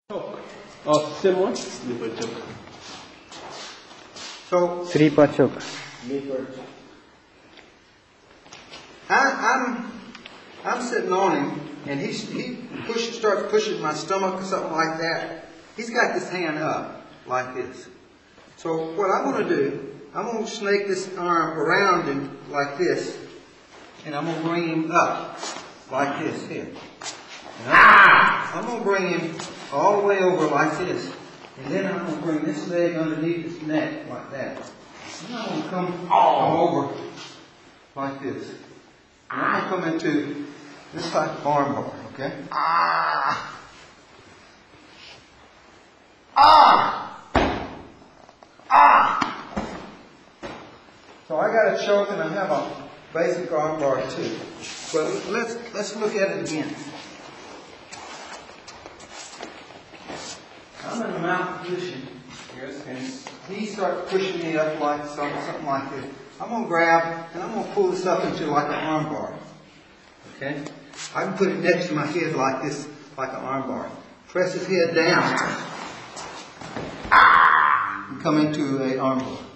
choke. Oh, same one? Sleeper choke. So Sleeper choke. Sleeper choke. I'm sitting on him, and he starts pushing my stomach or something like that. He's got this hand up like this. So what I'm going to do, I'm going to snake this arm around him like this, and I'm going to bring him up like this here. And I'm going to bring him all the way over like this, and then I'm going to bring this leg underneath his neck like that. And I'm going to come over like this. And I'm going to come into this type of arm bar, okay? So I got a choke and I have a basic arm bar too. But let's look at it again. I'm in the mount position, and he starts pushing me up like something like this. I'm going to grab and I'm going to pull this up into like an arm bar. Okay? I can put it next to my head like this, like an arm bar. Press his head down and come into an arm bar.